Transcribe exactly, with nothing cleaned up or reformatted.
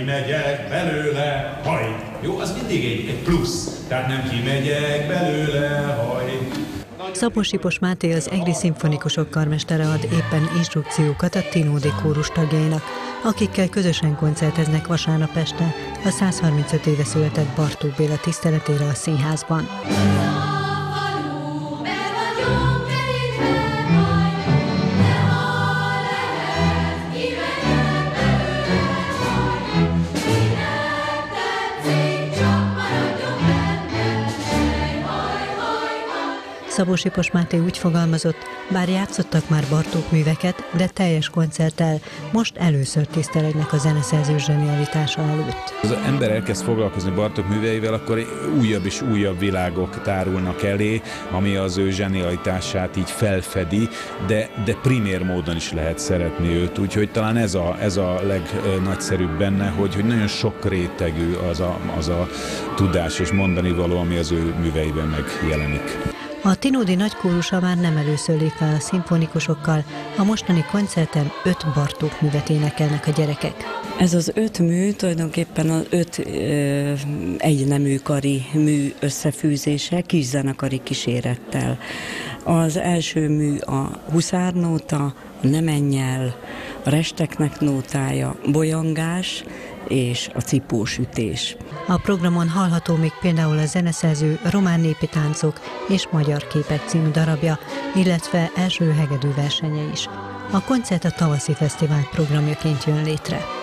kimegyek belőle, haj. Jó, az mindig egy, egy plusz, tehát nem kimegyek belőle, haj. Szabó Sipos Máté, az egri szimfonikusok karmestere ad éppen instrukciókat a Tinódi kórus tagjainak, akikkel közösen koncerteznek vasárnap este a százharmincöt éve született Bartók Béla tiszteletére a színházban. Szabó Sipos Máté úgy fogalmazott, bár játszottak már Bartók műveket, de teljes koncerttel most először tisztelegnek a zeneszerző zsenialitása előtt. Az ember elkezd foglalkozni Bartók műveivel, akkor újabb és újabb világok tárulnak elé, ami az ő zsenialitását így felfedi, de, de primér módon is lehet szeretni őt. Úgyhogy talán ez a, ez a legnagyszerűbb benne, hogy, hogy nagyon sok rétegű az a, az a tudás és mondani való, ami az ő műveiben megjelenik. A Tinódi nagykórusa már nem először lép fel a szimfonikusokkal, a mostani koncerten öt Bartók művet énekelnek a gyerekek. Ez az öt mű tulajdonképpen az öt ö, egyneműkari mű összefűzése, kiszenekari kísérettel. Az első mű a huszárnóta, a Ne menj el, a Resteknek nótája, bolyongás és a cipósütés. A programon hallható még például a zeneszerző Román népi táncok és Magyar képek című darabja, illetve első hegedű versenye is. A koncert a tavaszi fesztivál programjaként jön létre.